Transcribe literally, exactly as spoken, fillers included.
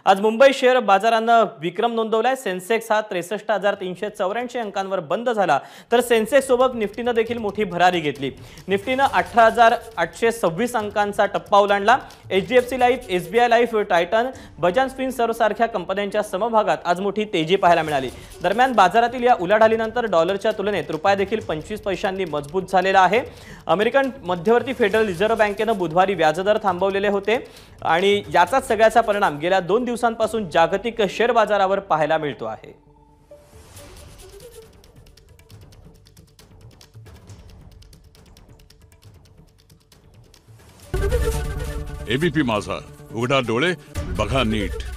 आज मुंबई शेअर बाजारानं विक्रम नोंदवलाय। सेन्सेक्स हा त्रेसष्ट हजार तीनशे चौऱ्याऐंशी अंकांवर बंद झाला, तर सेन्सेक्स सोबत निफ्टीनं देखील मोठी भरारी घेतली। निफ्टीनं अठरा हजार आठशे सव्वीस अंकांचा टप्पा ओलांडला। HDFC Life, SBI Life, Titan, Bajaj Finserv सारख्या कंपन्यांच्या समभागात आज मोठी तेजी पाहायला मिळाली। दरम्यान बाजारातील या उलाढालीनंतर डॉलरच्या तुलनेत रुपया देखील पंचवीस पैशांनी मजबूत झालेला आहे। अमेरिकन मध्यवर्ती फेडरल रिझर्व्ह बँकेनं बुधवारी व्याजदर थांबवलेले होते आणि याचाच सगळ्याचा परिणाम गेल्या दोन दिवसांपासून जागतिक शेअर बाजारावर पाहायला मिळतो आहे। एबीपी माझा, उघडा डोळे बघा नीट।